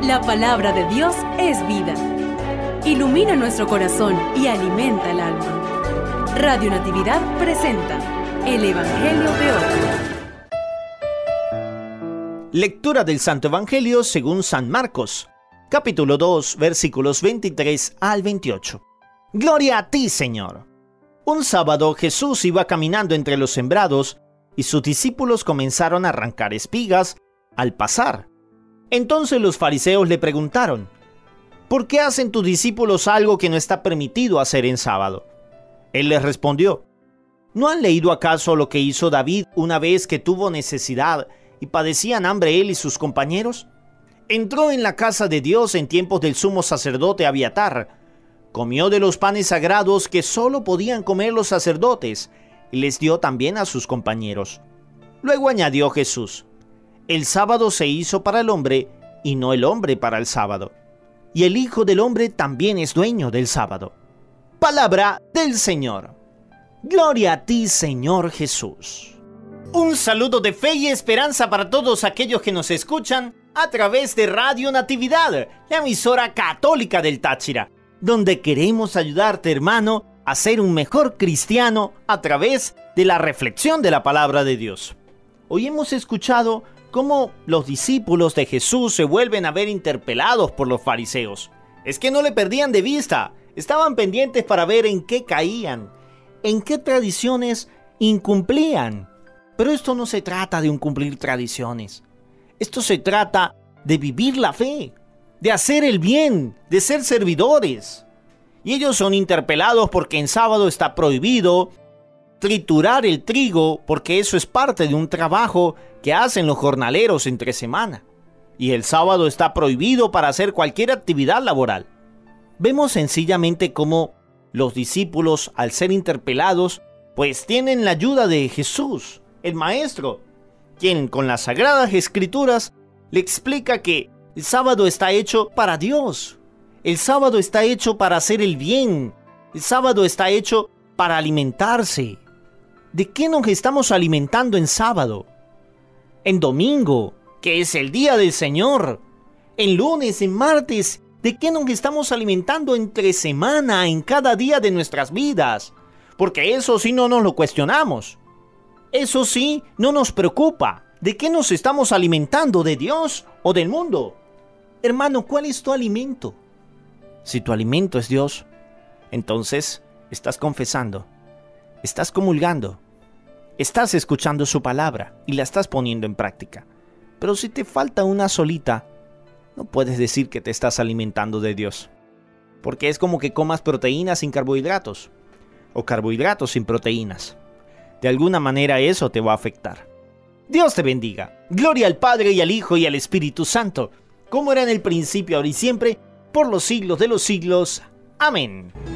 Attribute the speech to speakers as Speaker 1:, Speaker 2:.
Speaker 1: La palabra de Dios es vida. Ilumina nuestro corazón y alimenta el alma. Radio Natividad presenta el Evangelio de hoy.
Speaker 2: Lectura del Santo Evangelio según San Marcos, capítulo 2, versículos 23 al 28. Gloria a ti, Señor. Un sábado Jesús iba caminando entre los sembrados y sus discípulos comenzaron a arrancar espigas al pasar. Entonces los fariseos le preguntaron: ¿por qué hacen tus discípulos algo que no está permitido hacer en sábado? Él les respondió: ¿no han leído acaso lo que hizo David una vez que tuvo necesidad y padecían hambre él y sus compañeros? Entró en la casa de Dios en tiempos del sumo sacerdote Abiatar, comió de los panes sagrados que solo podían comer los sacerdotes y les dio también a sus compañeros. Luego añadió Jesús: el sábado se hizo para el hombre y no el hombre para el sábado. Y el Hijo del Hombre también es dueño del sábado. Palabra del Señor. Gloria a ti, Señor Jesús. Un saludo de fe y esperanza para todos aquellos que nos escuchan a través de Radio Natividad, la emisora católica del Táchira, donde queremos ayudarte, hermano, a ser un mejor cristiano a través de la reflexión de la palabra de Dios. Hoy hemos escuchado cómo los discípulos de Jesús se vuelven a ver interpelados por los fariseos. Es que no le perdían de vista, estaban pendientes para ver en qué caían, en qué tradiciones incumplían. Pero esto no se trata de cumplir tradiciones. Esto se trata de vivir la fe, de hacer el bien, de ser servidores. Y ellos son interpelados porque en sábado está prohibido triturar el trigo, porque eso es parte de un trabajo que hacen los jornaleros entre semana. Y el sábado está prohibido para hacer cualquier actividad laboral. Vemos sencillamente cómo los discípulos, al ser interpelados, pues tienen la ayuda de Jesús, el Maestro, quien con las Sagradas Escrituras le explica que el sábado está hecho para Dios. El sábado está hecho para hacer el bien. El sábado está hecho para alimentarse. ¿De qué nos estamos alimentando en sábado? En domingo, que es el día del Señor. En lunes, en martes, ¿de qué nos estamos alimentando entre semana, en cada día de nuestras vidas? Porque eso sí no nos lo cuestionamos. Eso sí no nos preocupa. ¿De qué nos estamos alimentando? ¿De Dios o del mundo? Hermano, ¿cuál es tu alimento? Si tu alimento es Dios, entonces estás confesando, estás comulgando, estás escuchando su palabra y la estás poniendo en práctica. Pero si te falta una solita, no puedes decir que te estás alimentando de Dios. Porque es como que comas proteínas sin carbohidratos o carbohidratos sin proteínas. De alguna manera eso te va a afectar. Dios te bendiga. Gloria al Padre y al Hijo y al Espíritu Santo, como era en el principio, ahora y siempre, por los siglos de los siglos. Amén.